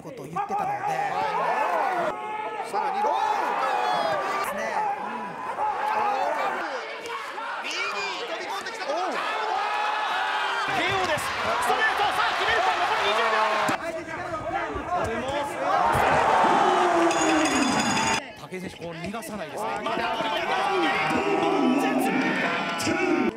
いうことを言ってたので、 さらにロールですね。 右に飛び込んできた。KO です。ストレート、さあ決めるか。残り20秒。武井選手、こう逃がさないですね。まだ